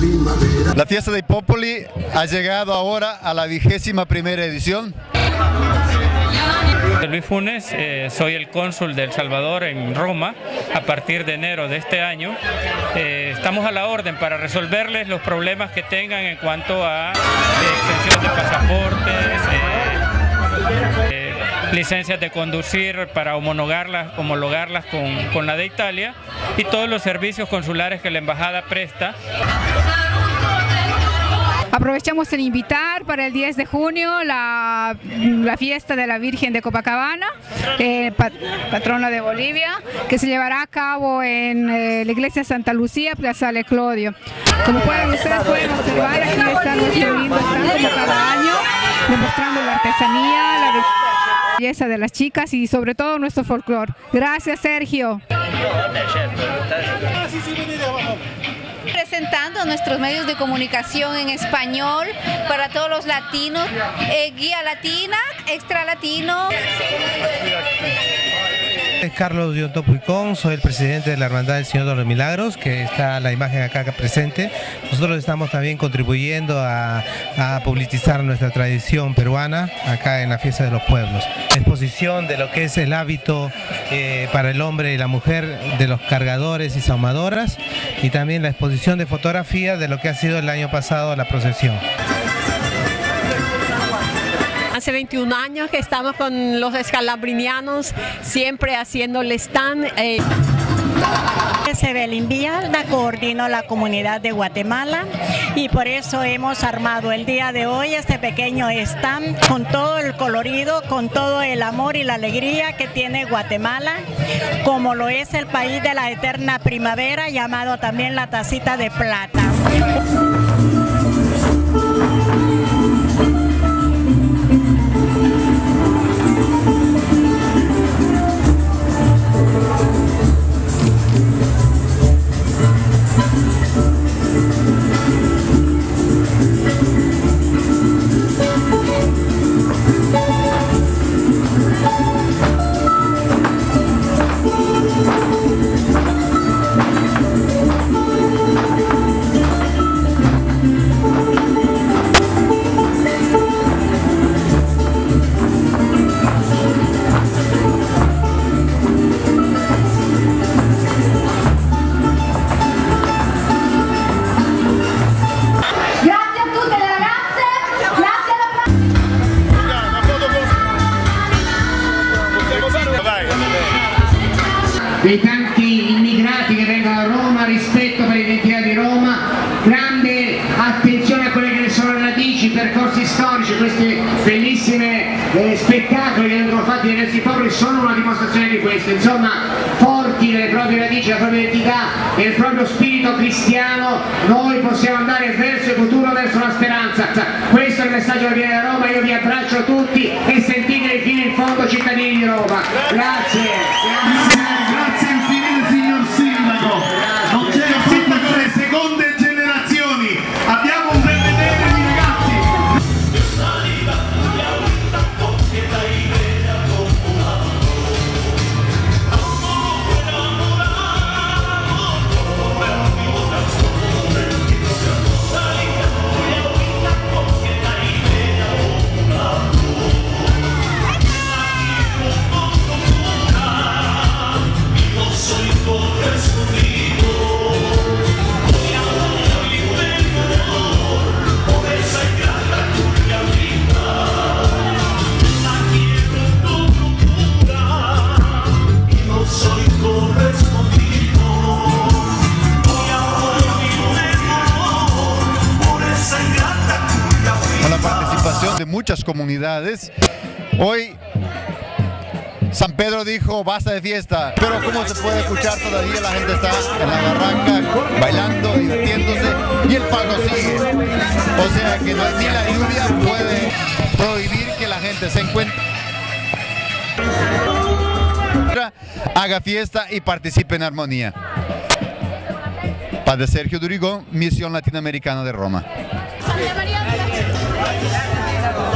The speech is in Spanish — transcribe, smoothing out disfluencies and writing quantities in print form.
La fiesta dei Popoli ha llegado ahora a la 21ª edición. Luis Funes, soy el cónsul de El Salvador en Roma a partir de enero de este año. Estamos a la orden para resolverles los problemas que tengan en cuanto a extensión de pasaportes, licencias de conducir para homologarlas con la de Italia y todos los servicios consulares que la embajada presta. Aprovechamos en invitar para el 10 de junio la fiesta de la Virgen de Copacabana, patrona de Bolivia, que se llevará a cabo en la iglesia Santa Lucía, Plaza Le Clodio. Como ustedes pueden observar, aquí está nuestro lindo stand como cada año, demostrando la artesanía, la belleza de las chicas y sobre todo nuestro folclore. Gracias, Sergio. Presentando nuestros medios de comunicación en español para todos los latinos, Guía Latina, Extra Latino. Carlos Dionto Puicón, soy el presidente de la Hermandad del Señor de los Milagros, que está la imagen acá presente. Nosotros estamos también contribuyendo a publicizar nuestra tradición peruana acá en la Fiesta de los Pueblos. Exposición de lo que es el hábito para el hombre y la mujer de los cargadores y saumadoras, y también la exposición de fotografía de lo que ha sido el año pasado la procesión. Hace 21 años que estamos con los escalabrinianos, siempre haciendo el stand. Sebelín Villalda, coordino la comunidad de Guatemala y por eso hemos armado el día de hoy este pequeño stand con todo el colorido, con todo el amor y la alegría que tiene Guatemala, como lo es el país de la eterna primavera, llamado también la tacita de plata. dei tanti immigrati che vengono a Roma, rispetto per l'identità di Roma, grande attenzione a quelle che ne sono le radici, percorsi storici, questi bellissimi spettacoli che vengono fatti nei diversi popoli sono una dimostrazione di questo, insomma, forti delle proprie radici, della propria identità e del proprio spirito cristiano, noi possiamo andare verso il futuro, verso la speranza. Questo è il messaggio che viene da Roma, io vi abbraccio tutti e sentiteli fino in fondo, cittadini di Roma. Grazie. Grazie infinite signor Sindaco. Non c'è il sindaco delle seconde generazioni. Abbiamo un bel vedere di ragazzi. De muchas comunidades. Hoy San Pedro dijo basta de fiesta, pero como se puede escuchar todavía la gente está en la barranca bailando, divirtiéndose y el pago sigue. O sea que no, ni la lluvia puede prohibir que la gente se encuentre, haga fiesta y participe en armonía. Padre Sergio Durigón, Misión Latinoamericana de Roma.